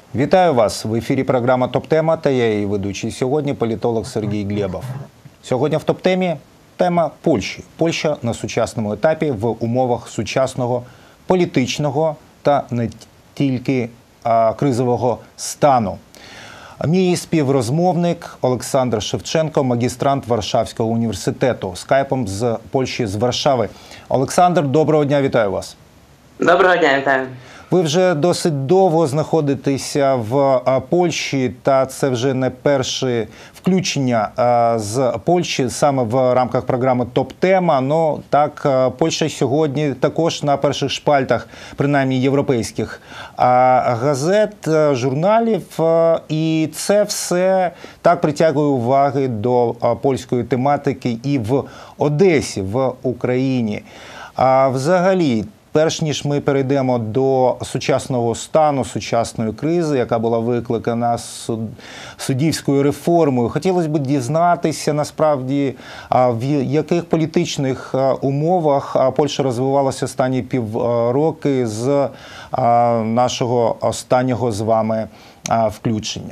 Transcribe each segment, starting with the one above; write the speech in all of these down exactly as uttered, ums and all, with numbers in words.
Вітаю вас! В ефірі програма «Топ-тема» та я її ведучий сьогодні політолог Сергій Глєбов. Сьогодні в «Топ-темі» тема Польщі. Польща на сучасному етапі в умовах сучасного політичного та не тільки а, кризового стану. Мій співрозмовник Олександр Шевченко, магістрант Варшавського університету, скайпом з Польщі, з Варшави. Олександр, доброго дня, вітаю вас. Доброго дня, вітаю. Ви вже досить довго знаходитеся в Польщі, та це вже не перше включення з Польщі саме в рамках програми «Топ-тема». Ну, так, Польща сьогодні також на перших шпальтах, принаймні європейських газет, журналів. І це все так притягує уваги до польської тематики і в Одесі, в Україні. А взагалі, перш ніж ми перейдемо до сучасного стану, сучасної кризи, яка була викликана суддівською реформою, хотілося б дізнатися, насправді, в яких політичних умовах Польща розвивалася останні півроки з нашого останнього з вами включення.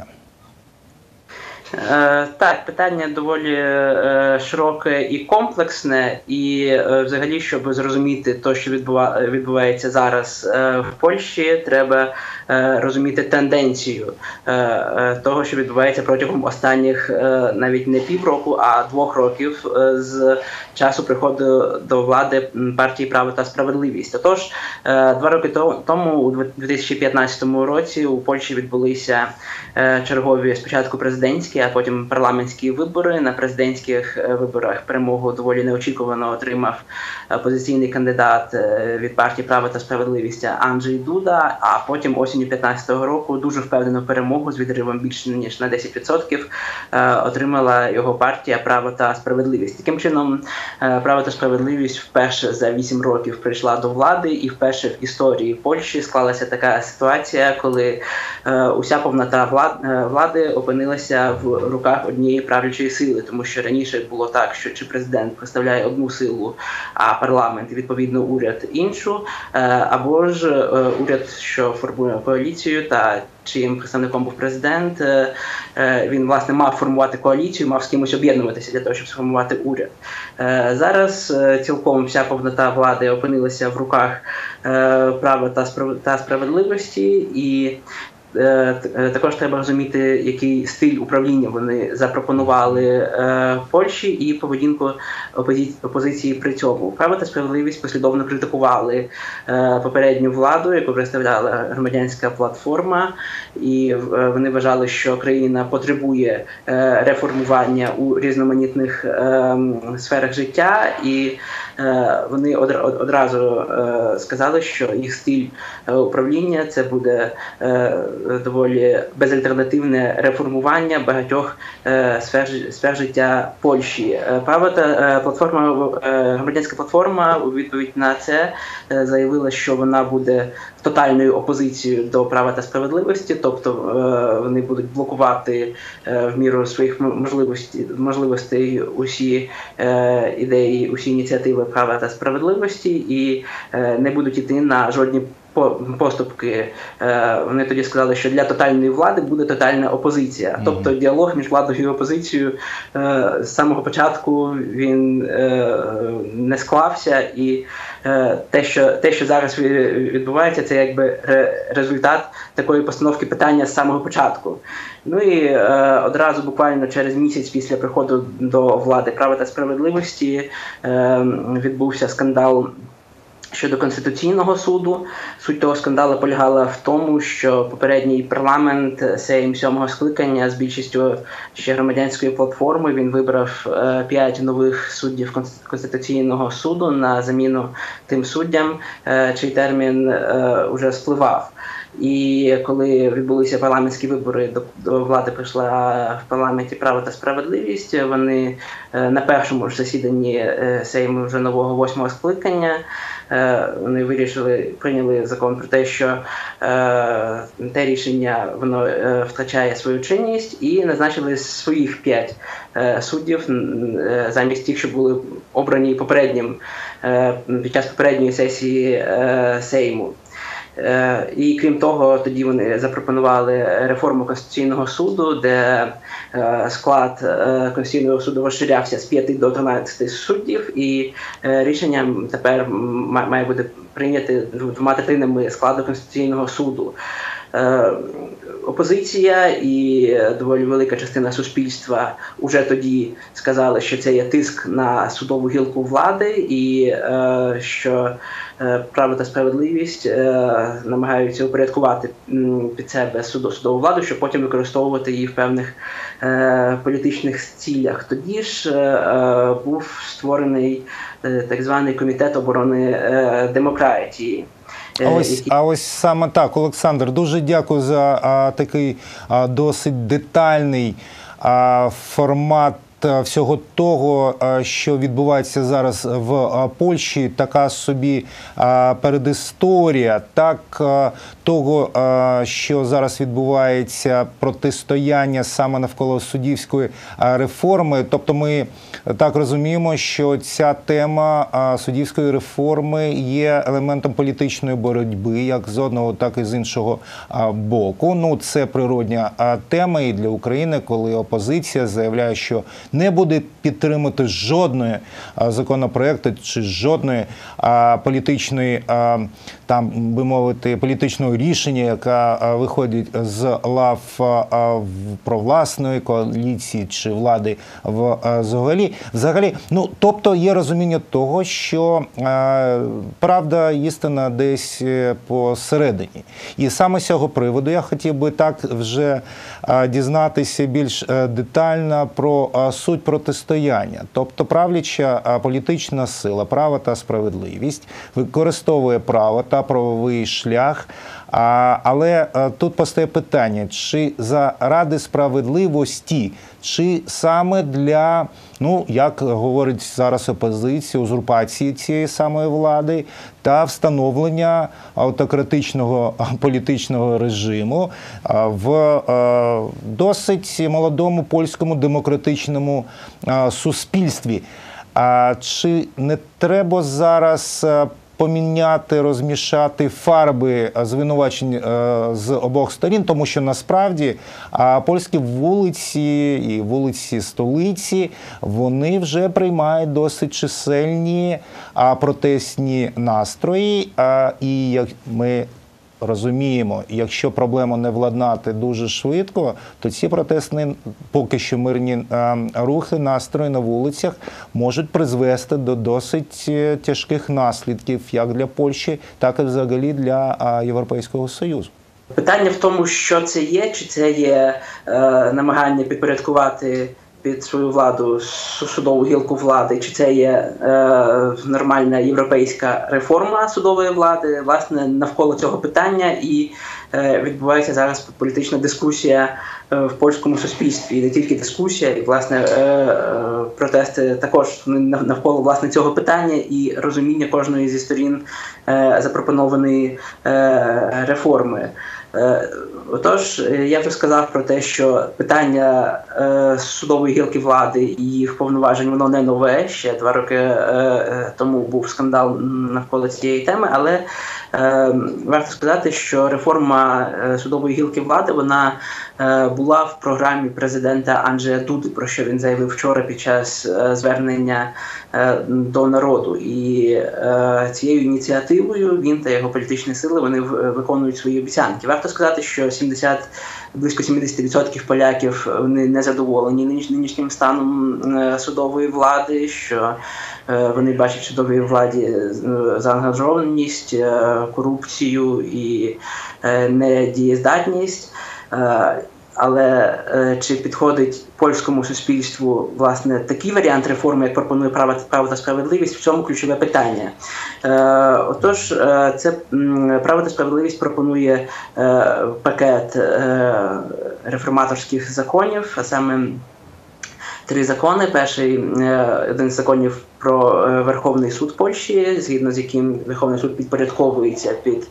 Так, питання доволі широке і комплексне, і взагалі, щоб зрозуміти те, що відбувається зараз в Польщі, треба розуміти тенденцію того, що відбувається протягом останніх навіть не півроку, а двох років з часу приходу до влади партії «Право та справедливість». Отож, два роки тому, у дві тисячі п'ятнадцятому році, у Польщі відбулися чергові спочатку президентські, а потім парламентські вибори. На президентських виборах перемогу доволі неочікувано отримав опозиційний кандидат від партії «Право та справедливість» Анджей Дуда, а потім осінню п'ятнадцятого року дуже впевнену перемогу з відривом більше ніж на десять відсотків отримала його партія «Право та справедливість». Таким чином, «Право та справедливість» вперше за вісім років прийшла до влади, і вперше в історії Польщі склалася така ситуація, коли уся повнота влади опинилася в руках однієї правлячої сили, тому що раніше було так, що чи президент представляє одну силу, а парламент, відповідно, уряд іншу, або ж уряд, що формує коаліцію, та чиїм представником був президент, він, власне, мав формувати коаліцію, мав з кимось об'єднуватися для того, щоб сформувати уряд. Зараз цілком вся повнота влади опинилася в руках права та справедливості, і також треба розуміти, який стиль управління вони запропонували в Польщі і поведінку опозиції при цьому. «Право та справедливість» послідовно критикували попередню владу, яку представляла громадянська платформа, і вони вважали, що країна потребує реформування у різноманітних сферах життя, і вони одразу сказали, що їх стиль управління – це буде доволі безальтернативне реформування багатьох сфер, сфер життя Польщі. Право та платформа, громадянська платформа у відповідь на це заявила, що вона буде тотальною опозицією до «Права та справедливості», тобто вони будуть блокувати в міру своїх можливостей, можливостей усі ідеї, усі ініціативи «Права та справедливості» і не будуть йти на жодні поступки. Вони тоді сказали, що для тотальної влади буде тотальна опозиція. Mm-hmm. Тобто діалог між владою і опозицією з самого початку він не склався, і те, що, те, що зараз відбувається, це якби результат такої постановки питання з самого початку. Ну і одразу буквально через місяць після приходу до влади «Права та справедливості» відбувся скандал щодо Конституційного суду. Суть того скандалу полягала в тому, що попередній парламент, Сейм сьомого скликання, з більшістю ще громадянської платформи, він вибрав п'ять нових суддів Конституційного суду на заміну тим суддям, чий термін уже спливав. І коли відбулися парламентські вибори, до, до влади прийшла в парламенті «Право та справедливість», вони на першому ж засіданні Сейму вже нового восьмого скликання вони вирішили, прийняли закон про те, що те рішення воно втрачає свою чинність, і назначили своїх п'ять суддів замість тих, що були обрані попереднім під час попередньої сесії Сейму. І крім того, тоді вони запропонували реформу Конституційного суду, де склад Конституційного суду розширявся з п'яти до тринадцяти суддів, і рішенням тепер має бути прийняти двома третинами складу Конституційного суду. Опозиція і доволі велика частина суспільства уже тоді сказали, що це є тиск на судову гілку влади і е, що е, право та справедливість е, намагаються упорядкувати м, під себе судов, судову владу, щоб потім використовувати її в певних е, політичних цілях. Тоді ж е, був створений е, так званий Комітет оборони е, демократії. А ось, а ось саме так, Олександр, дуже дякую за а, такий а, досить детальний а, формат всього того, що відбувається зараз в Польщі, така собі передісторія, так, того, що зараз відбувається протистояння саме навколо суддівської реформи. Тобто ми так розуміємо, що ця тема суддівської реформи є елементом політичної боротьби, як з одного, так і з іншого боку. Ну, це природня тема і для України, коли опозиція заявляє, що не буде підтримати жодної законопроекту чи жодної а, політичної, а, там, би мовити, політичного рішення, яка виходить з лав а, провласної коаліції чи влади в а, взагалі. Взагалі, ну, тобто є розуміння того, що а, правда, істина десь посередині. І саме з цього приводу я хотів би так вже а, дізнатися більш а, детально про а, суть протистояння. Тобто правляча політична сила, право та справедливість використовує право та правовий шлях, але тут постає питання, чи заради справедливості, чи саме для, ну, як говорить зараз опозиція, узурпації цієї самої влади та встановлення автократичного політичного режиму в досить молодому польському демократичному суспільстві. А чи не треба зараз поміняти, розмішати фарби звинувачень з обох сторін, тому що насправді польські вулиці і вулиці столиці, вони вже приймають досить чисельні протестні настрої, і як ми розуміємо, якщо проблему не владнати дуже швидко, то ці протестні, поки що мирні рухи, настрої на вулицях можуть призвести до досить тяжких наслідків як для Польщі, так і взагалі для Європейського Союзу. Питання в тому, що це є, чи це є е, намагання підпорядкувати під свою владу судову гілку влади, чи це є е, нормальна європейська реформа судової влади. Власне, навколо цього питання і е, відбувається зараз політична дискусія е, в польському суспільстві. І не тільки дискусія, і, власне, е, е, протести також навколо, власне, цього питання і розуміння кожної зі сторін е, запропонованої е, реформи. Отож, я вже сказав про те, що питання е, судової гілки влади і їх повноважень, воно не нове. Ще два роки е, тому був скандал навколо цієї теми, але е, варто сказати, що реформа е, судової гілки влади, вона е, була в програмі президента Анджея Дуди, про що він заявив вчора під час е, звернення е, до народу. І е, цією ініціативою він та його політичні сили, вони виконують свої обіцянки. Варто сказати, що сімдесят, близько сімдесят відсотків поляків вони не задоволені нинішнім станом судової влади, що вони бачать в судовій владі заангажованість, корупцію і недієздатність. Але е, чи підходить польському суспільству, власне, такий варіант реформи, як пропонує право, право та справедливість, в цьому ключове питання. Е, отож, е, це м, право та справедливість пропонує е, пакет е, реформаторських законів, а саме три закони. Перший, один з законів про Верховний суд Польщі, згідно з яким Верховний суд підпорядковується під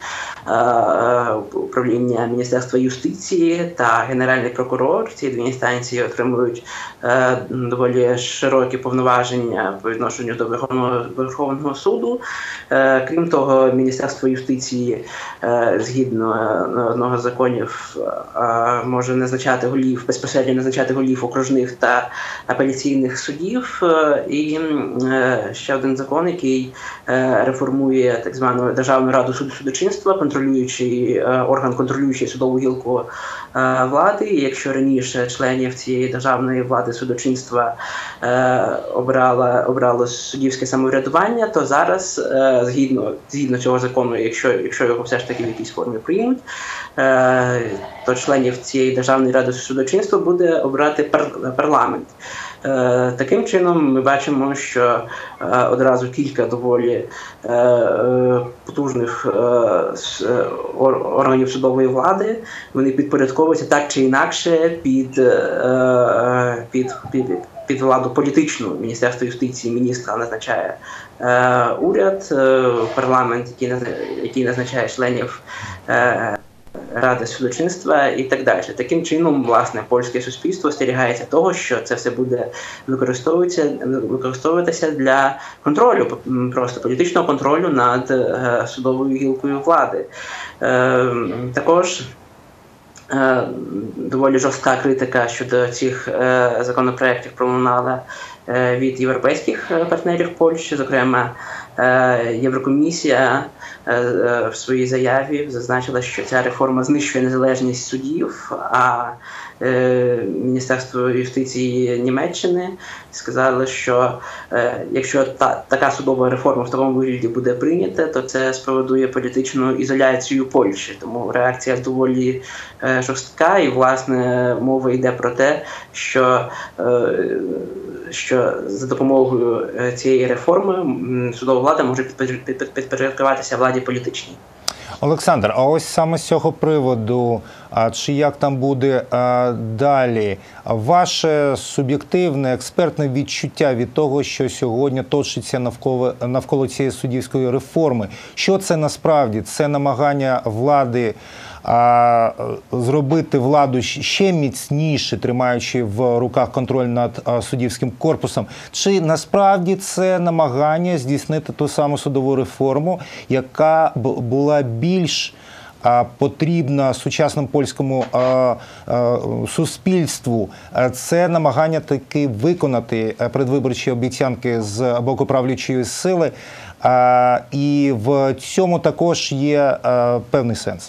управління Міністерства юстиції та Генеральний прокурор. Ці дві інстанції отримують доволі широкі повноваження по відношенню до Верховного, Верховного суду. Крім того, Міністерство юстиції, згідно одного з законів, може назначати голів, безпосередньо назначати голів окружних та апеляційних судів. І ще один закон, який реформує так звану Державну раду судочинства, контролюючий орган, контролюючий судову гілку влади. І якщо раніше членів цієї державної влади судочинства обрало, обрало суддівське самоврядування, то зараз, згідно, згідно цього закону, якщо, якщо його все ж таки в якійсь формі приймуть, то членів цієї державної ради судочинства буде обрати парламент. Таким чином ми бачимо, що одразу кілька доволі потужних органів судової влади, вони підпорядковуються так чи інакше під, під, під, під владу політичну. Міністерство юстиції міністра назначає уряд, парламент, який, який назначає членів Ради судочинства і так далі. Таким чином, власне, польське суспільство остерігається того, що це все буде використовуватися, використовуватися для контролю, просто політичного контролю над е, судовою гілкою влади. Е, також е, доволі жорстка критика щодо цих е, законопроєктів пролунала е, від європейських партнерів Польщі, зокрема, Єврокомісія в своїй заяві зазначила, що ця реформа знищує незалежність суддів, а Міністерство юстиції Німеччини сказало, що якщо та, така судова реформа в такому вигляді буде прийнята, то це спровокує політичну ізоляцію Польщі. Тому реакція доволі жорстка, і, власне, мова йде про те, що що за допомогою цієї реформи судова влада може підпорядкуватися владі політичній. Олександр, а ось саме з цього приводу, а чи як там буде а, далі, ваше суб'єктивне, експертне відчуття від того, що сьогодні точиться навколо, навколо цієї суддівської реформи? Що це насправді? Це намагання влади а, зробити владу ще міцніше, тримаючи в руках контроль над а, суддівським корпусом? Чи насправді це намагання здійснити ту саму судову реформу, яка б була більш а, потрібна сучасному польському а, а, суспільству? Це намагання таки виконати предвиборчі обіцянки з боку правлячої сили, а, і в цьому також є а, певний сенс.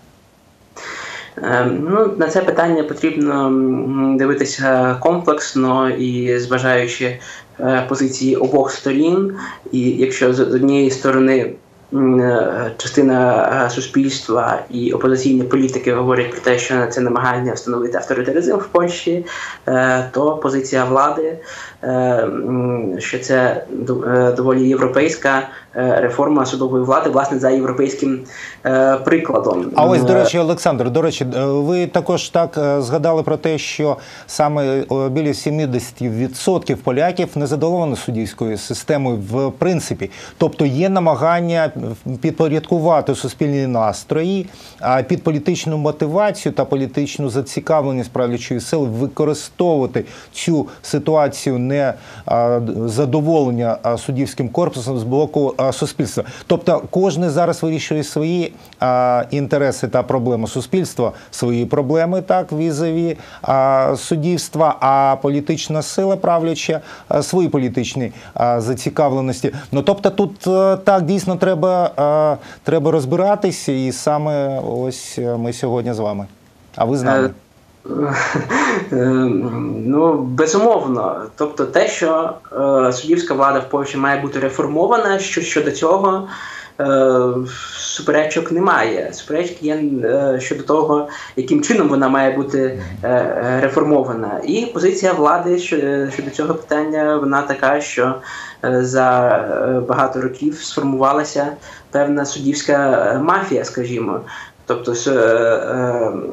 Ну, на це питання потрібно дивитися комплексно і зважаючи позиції обох сторін. І якщо з однієї сторони частина суспільства і опозиційні політики говорять про те, що це намагання встановити авторитаризм в Польщі, то позиція влади, що це доволі європейська реформа судової влади, власне, за європейським прикладом. А ось, до речі, Олександр, до речі, ви також так згадали про те, що саме біля сімдесят відсотків поляків не задоволені суддівською системою в принципі. Тобто є намагання підпорядкувати суспільні настрої, під політичну мотивацію та політичну зацікавленість правлячої сили використовувати цю ситуацію не задоволення суддівським корпусом з боку суспільства. Тобто кожен зараз вирішує свої а, інтереси та проблеми суспільства, свої проблеми, так, візові а, суддівства, а політична сила правляча а, свої політичні а, зацікавленості. Ну, тобто тут а, так дійсно треба, а, треба розбиратися, і саме ось ми сьогодні з вами. А ви з нами? Ну, безумовно. Тобто те, що е, суддівська влада в Польщі має бути реформована, що щодо цього е, суперечок немає. Суперечки є е, щодо того, яким чином вона має бути е, реформована. І позиція влади щодо, щодо цього питання, вона така, що е, за багато років сформувалася певна суддівська мафія, скажімо. Тобто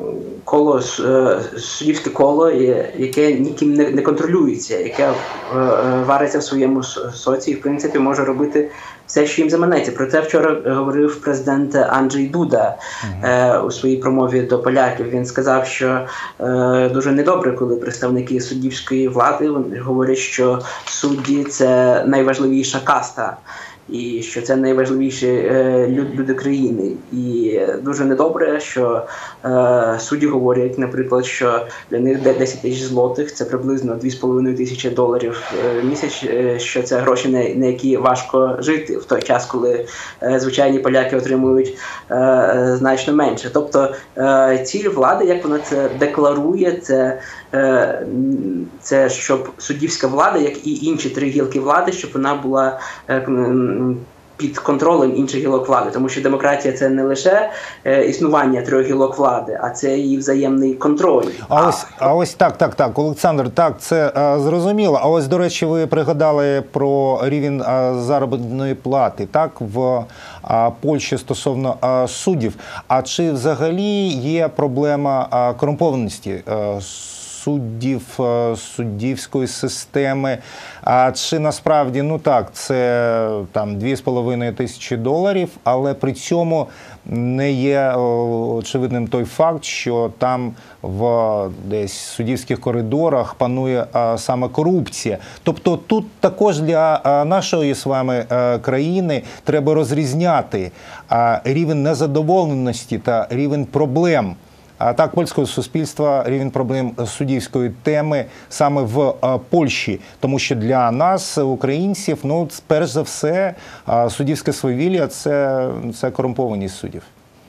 коло суддівське коло, яке ніким не, не контролюється, яке вариться в своєму соці і, в принципі, може робити все, що їм заманеться. Про це вчора говорив президент Анджей Дуда uh-huh. у своїй промові до поляків. Він сказав, що е, дуже недобре, коли представники суддівської влади говорять, що судді – це найважливіша каста. І що це найважливіші е, люди країни. І дуже недобре, що е, судді говорять, наприклад, що для них десять тисяч злотих – це приблизно дві з половиною тисячі доларів в місяць, е, що це гроші, на, на які важко жити в той час, коли е, звичайні поляки отримують е, значно менше. Тобто е, ціль влади, як вона це декларує, це, е, це щоб суддівська влада, як і інші три гілки влади, щоб вона була е, під контролем інших гілок влади. Тому що демократія – це не лише е, існування трьох гілок влади, а це її взаємний контроль. А ось, а ось так, так, так, Олександр, так, це а, зрозуміло. А ось, до речі, ви пригадали про рівень а, заробітної плати, так, в а, Польщі стосовно а, суддів. А чи взагалі є проблема а, корумпованості а, суддів, суддівської системи, а чи насправді, ну так, це там дві з половиною тисячі доларів, але при цьому не є очевидним той факт, що там в десь суддівських коридорах панує а, саме корупція. Тобто тут також для а, нашої з вами а, країни треба розрізняти а, рівень незадоволеності та рівень проблем. А так, польського суспільства, рівень проблем суддівської теми саме в а, Польщі. Тому що для нас, українців, ну, перш за все, а, суддівське свавілля – це, це корумпованість суддів.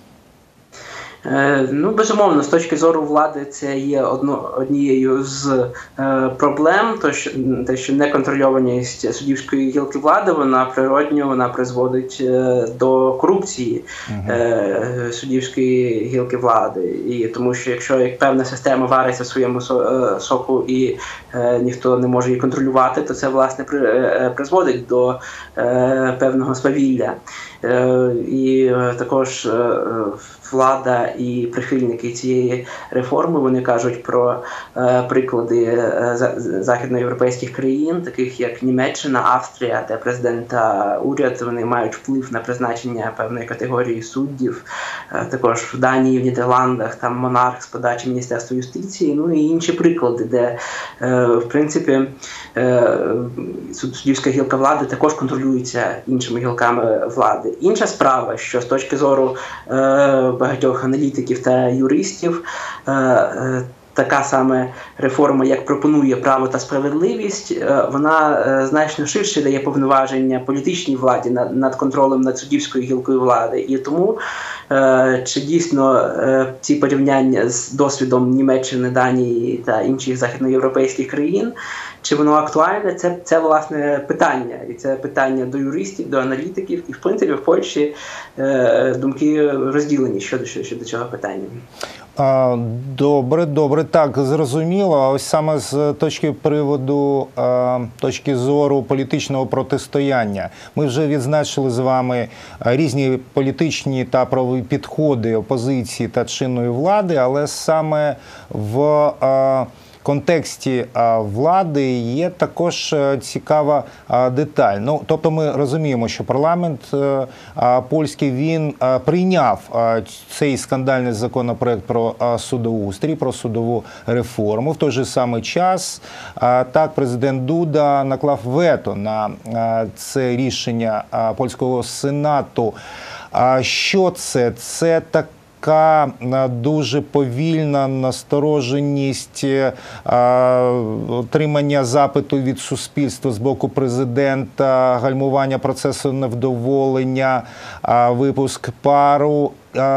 Ну, безумовно, з точки зору влади це є одно, однією з е, проблем, то що, те, що неконтрольованість суддівської гілки влади, вона природньо, вона призводить е, до корупції е, суддівської гілки влади. І тому що якщо як певна система вариться в своєму со, е, соку і е, ніхто не може її контролювати, то це, власне, при, е, призводить до е, певного свавілля. Е, і е, також е, влада і прихильники цієї реформи, вони кажуть про е, приклади е, західноєвропейських країн, таких як Німеччина, Австрія, де президент та уряд, вони мають вплив на призначення певної категорії суддів. Е, також в Данії, в Нідерландах, там монарх з подачі Міністерства юстиції, ну і інші приклади, де, е, в принципі, е, суддівська гілка влади також контролюється іншими гілками влади. Інша справа, що з точки зору е, багатьох аналітиків та юристів, е, е, така саме реформа, як пропонує «Право та справедливість», е, вона е, значно ширше дає повноваження політичній владі над, над контролем над суддівською гілкою влади. І тому, е, чи дійсно е, ці порівняння з досвідом Німеччини, Данії та інших західноєвропейських країн, чи воно актуальне, це, це, власне, питання. І це питання до юристів, до аналітиків. І, в принципі, в Польщі е, думки розділені щодо, щодо цього питання. Добре, добре, так, зрозуміло. А ось саме з точки приводу, точки зору політичного протистояння. Ми вже відзначили з вами різні політичні та правові підходи опозиції та чинної влади, але саме в контексті влади є також цікава деталь. Ну, тобто ми розуміємо, що парламент польський, він прийняв цей скандальний законопроект про судоустрій, про судову реформу. В той же самий час, так, президент Дуда наклав вето на це рішення польського сенату. Що це? Це так Така дуже повільна настороженість, отримання запиту від суспільства з боку президента, гальмування процесу невдоволення, випуск пару.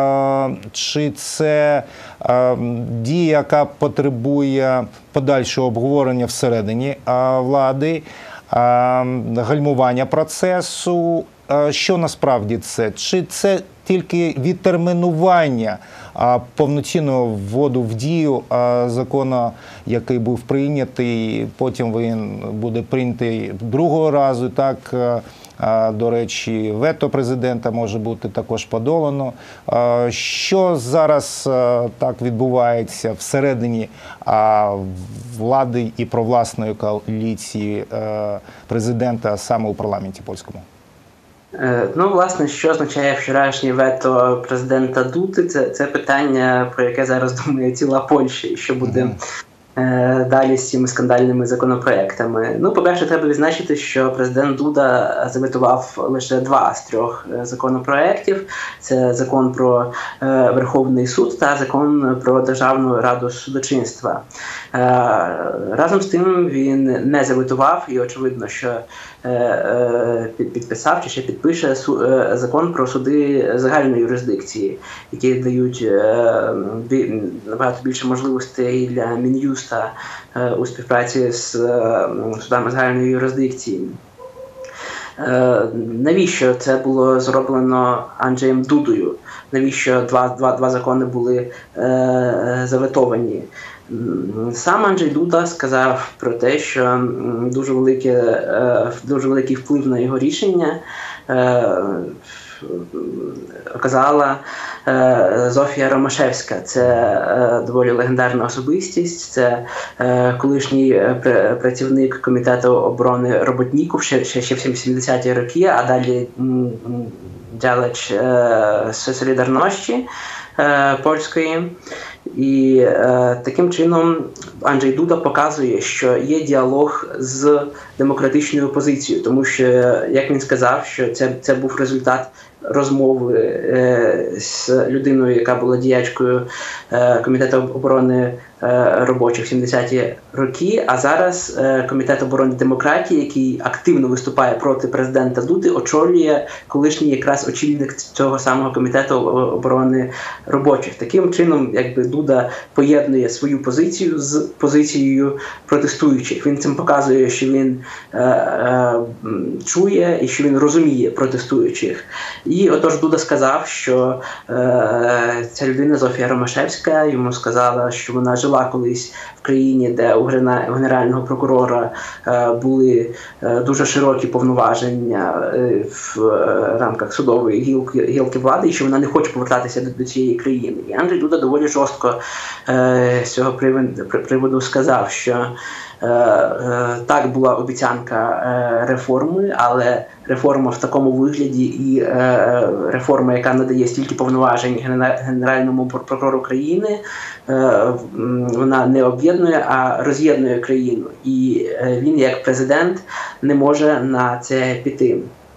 Чи це дія, яка потребує подальшого обговорення всередині влади, гальмування процесу? Що насправді це? Чи це тільки відтермінування а, повноцінну вводу в дію а, закону, який був прийнятий, потім він буде прийнятий другого разу, так. До речі, вето президента може бути також подолано. Що зараз так відбувається всередині влади і провласної коаліції президента саме у парламенті польському? Ну, власне, що означає вчорашнє вето президента Дуди, це, це питання, про яке зараз думає ціла Польща, і що буде mm-hmm. далі з цими скандальними законопроектами. Ну, по-перше, треба відзначити, що президент Дуда заветував лише два з трьох законопроектів. Це закон про е, Верховний суд та закон про Державну раду судочинства. Е, разом з тим він не заветував, і очевидно, що е, е, підписав чи ще підпише су, е, закон про суди загальної юрисдикції, які дають е, бі, набагато більше можливостей для Мін'юста е, у співпраці з е, судами загальної юрисдикції. Е, навіщо це було зроблено Анджеєм Дудою? Навіщо два, два, два закони були е, заветовані? Сам Анджей Дуда сказав про те, що дуже, велике, дуже великий вплив на його рішення оказала Зофія Ромашевська. Це доволі легендарна особистість, це колишній працівник Комітету оборони роботників ще, ще в сімдесяті роки, а далі діяч Солідарності польської. І е, таким чином Анджей Дуда показує, що є діалог з демократичною опозицією, тому що, як він сказав, що це, це був результат розмови е, з людиною, яка була діячкою е, Комітету оборони е, робочих в сімдесяті роки, а зараз е, Комітет оборони демократії, який активно виступає проти президента Дуди, очолює колишній якраз очільник цього самого Комітету оборони робочих. Таким чином, якби Дуда поєднує свою позицію з позицією протестуючих. Він цим показує, що він е, е, чує і що він розуміє протестуючих. І отож Дуда сказав, що е, ця людина, Зофія Ромашевська, йому сказала, що вона жила колись в країні, де у генерального прокурора е, були е, дуже широкі повноваження е, в е, рамках судової гілки, гілки влади, і що вона не хоче повертатися до, до цієї країни. І Анджей Дуда доволі жорстко е, з цього приводу, приводу сказав, що Е, е, так, була обіцянка е, реформи, але реформа в такому вигляді і е, реформа, яка надає стільки повноважень Генеральному прокурору країни, е, вона не об'єднує, а роз'єднує країну. І е, він, як президент, не може на це піти.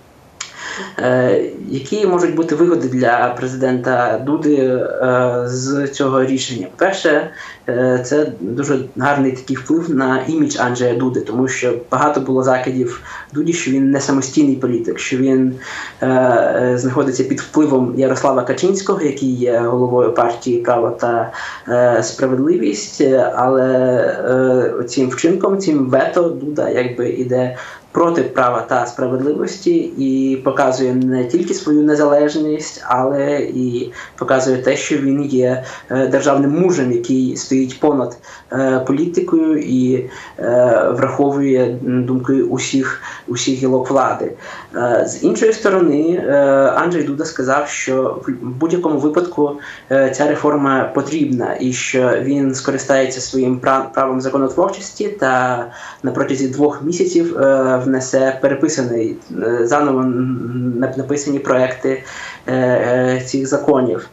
Е, які можуть бути вигоди для президента Дуди е, з цього рішення? По-перше, е, це дуже гарний такий вплив на імідж Анджея Дуди, тому що багато було закидів Дуді, що він не самостійний політик, що він е, знаходиться під впливом Ярослава Качинського, який є головою партії «Право та е, справедливість», але е, цим вчинком, цим вето Дуда якби іде проти права та справедливості і показує не тільки свою незалежність, але і показує те, що він є державним мужем, який стоїть понад політикою і враховує думки усіх, усіх гілок влади. З іншої сторони, Анджей Дуда сказав, що в будь-якому випадку ця реформа потрібна і що він скористається своїм правом законотворчості та на протязі двох місяців внесе переписаний, заново написані проекти цих законів.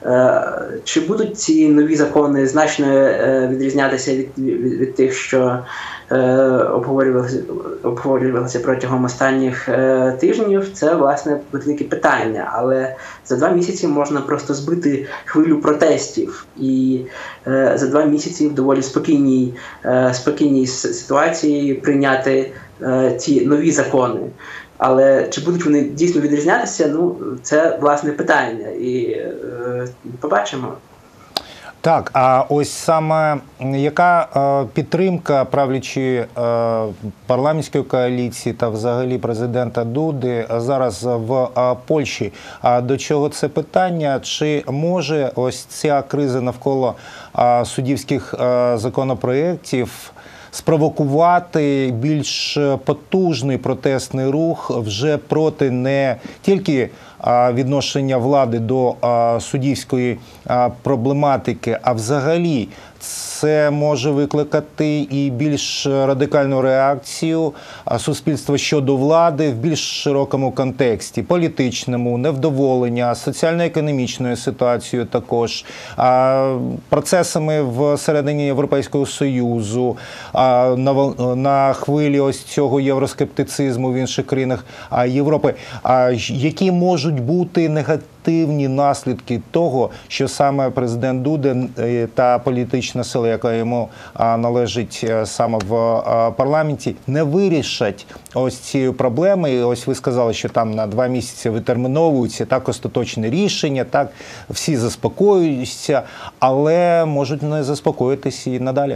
Чи будуть ці нові закони значно відрізнятися від, від, від тих, що обговорювалися, обговорювалися протягом останніх тижнів, це, власне, велике питання. Але за два місяці можна просто збити хвилю протестів. І за два місяці в доволі спокійній, спокійній ситуації прийняти ці нові закони. Але чи будуть вони дійсно відрізнятися, ну, це, власне, питання. І е, побачимо. Так, а ось саме яка е, підтримка правлячої е, парламентської коаліції та взагалі президента Дуди зараз в е, Польщі? А до чого це питання? Чи може ось ця криза навколо е, суддівських е, законопроєктів спровокувати більш потужний протестний рух вже проти не тільки відношення влади до суддівської проблематики, а взагалі це може викликати і більш радикальну реакцію суспільства щодо влади в більш широкому контексті, політичному, невдоволення, соціально-економічною ситуацією також, процесами всередині Європейського Союзу, на хвилі ось цього євроскептицизму в інших країнах Європи. Які можуть бути негативні наслідки того, що саме президент Дуда та політична сила, яка йому належить саме в парламенті, не вирішать ось ці проблеми. І ось ви сказали, що там на два місяці витерміновуються так остаточне рішення, так всі заспокоюються, але можуть не заспокоїтися і надалі.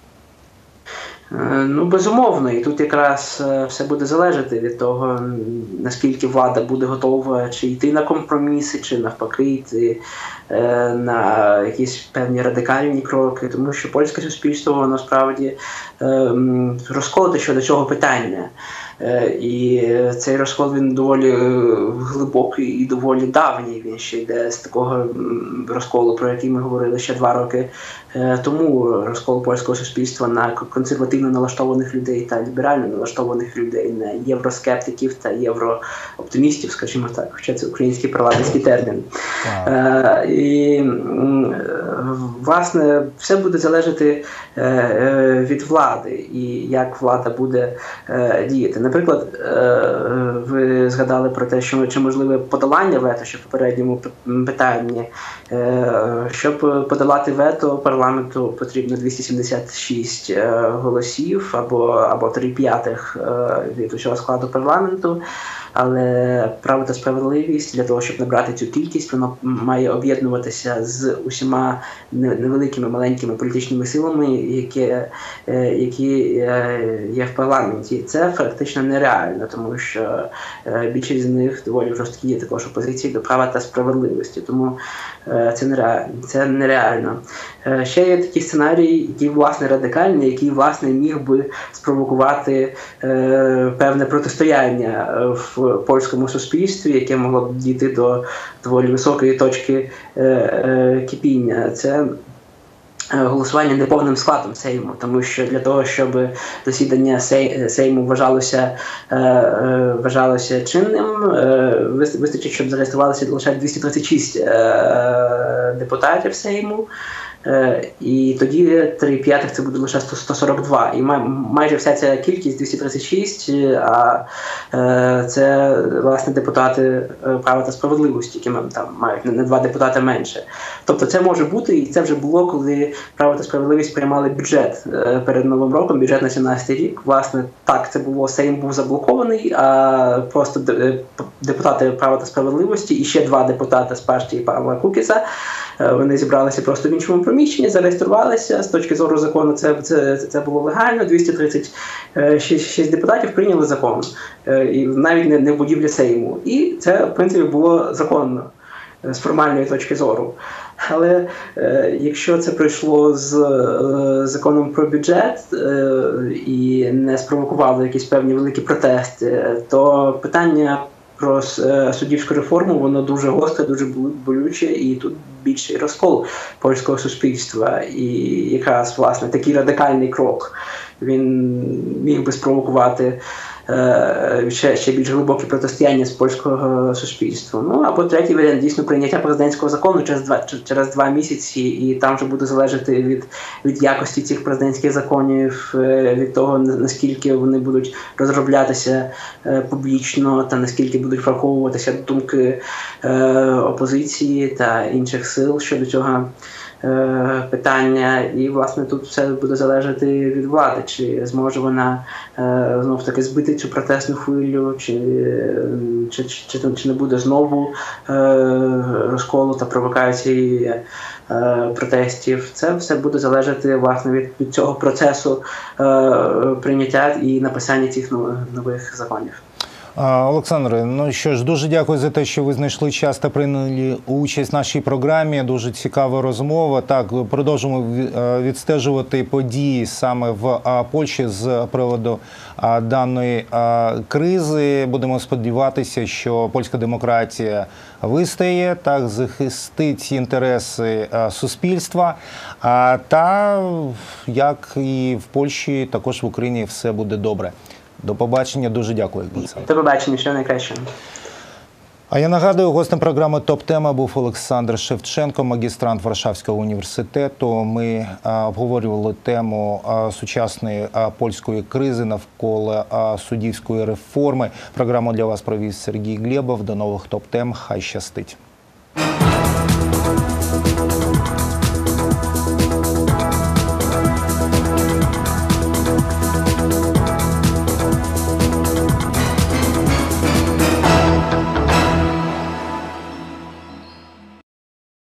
Ну, безумовно, і тут якраз все буде залежати від того, наскільки влада буде готова чи йти на компроміси, чи навпаки йти е, на якісь певні радикальні кроки, тому що польське суспільство, воно справді е, розколоте щодо цього питання. І цей розкол, він доволі глибокий і доволі давній. Він ще йде з такого розколу, про який ми говорили ще два роки тому. Розкол польського суспільства на консервативно налаштованих людей та ліберально налаштованих людей, на євроскептиків та єврооптимістів, скажімо так, хоча це український парламентський термін. Wow. І, власне, все буде залежати від влади і як влада буде діяти. Наприклад, ви згадали про те, що чи можливе подолання вето ще в попередньому питанні. Щоб подолати вето парламенту, потрібно двісті сімдесят шість голосів або, або три п'ятих від усього складу парламенту. Але право та справедливість для того, щоб набрати цю кількість, воно має об'єднуватися з усіма невеликими, маленькими політичними силами, які, які є в парламенті. Це фактично нереально, тому що більшість з них доволі жорсткі є також опозиції до права та справедливості. Тому це нереально. Це нереально. Ще є такі сценарії, які, власне, радикальні, які, власне, міг би спровокувати певне протистояння в польському суспільстві, яке могло б дійти до доволі високої точки е, е, кипіння. Це голосування неповним складом Сейму, тому що для того, щоб засідання сей, Сейму вважалося, е, е, вважалося чинним, е, вистачить, щоб зареєструвалося лише двісті тридцять шість е, депутатів Сейму. І тоді три п'ятих це буде лише сто сорок два. І май, майже вся ця кількість, двісті тридцять шість, а це, власне, депутати права та справедливості, які там мають на два депутати менше. Тобто це може бути, і це вже було, коли право та справедливість приймали бюджет перед Новим роком, бюджет на сімнадцятий рік. Власне, так це було, Сейм був заблокований, а просто депутати права та справедливості і ще два депутати з партії Павла Кукіса, вони зібралися просто в іншому приміщенні, зареєструвалися. З точки зору закону це, це, це було легально. двісті тридцять шість депутатів прийняли закон. І навіть не, не в будівлі Сейму. І це, в принципі, було законно з формальної точки зору. Але е, якщо це пройшло з е, законом про бюджет е, і не спровокувало якісь певні великі протести, то питання про суддівську реформу, воно дуже гостре, дуже болюче, і тут більший розкол польського суспільства. І якраз, власне, такий радикальний крок, він міг би спровокувати е, ще, ще більш глибоке протистояння з польського суспільства. Ну, або третій варіант, дійсно, прийняття президентського закону через два, через два місяці, і там вже буде залежати від, від якості цих президентських законів, від того, наскільки вони будуть розроблятися е, публічно, та наскільки будуть враховуватися думки е, опозиції та інших сил щодо цього питання, і, власне, тут все буде залежати від влади, чи зможе вона знов таки збити цю протестну хвилю, чи, чи, чи, чи, чи не буде знову розколу та провокації протестів. Це все буде залежати власне від, від цього процесу прийняття і написання цих нових законів. Олександре, ну що ж, дуже дякую за те, що ви знайшли час та прийняли участь в нашій програмі. Дуже цікава розмова. Так, продовжуємо відстежувати події саме в Польщі з приводу даної кризи. Будемо сподіватися, що польська демократія вистоїть, так, захистить інтереси суспільства. Та, як і в Польщі, також в Україні все буде добре. До побачення, дуже дякую, Олександр. До побачення, що найкраще. А я нагадую, гостем програми «Топ-тема» був Олександр Шевченко, магістрант Варшавського університету. Ми обговорювали тему сучасної польської кризи навколо суддівської реформи. Програму для вас провів Сергій Глєбов. До нових «Топ-тем». Хай щастить.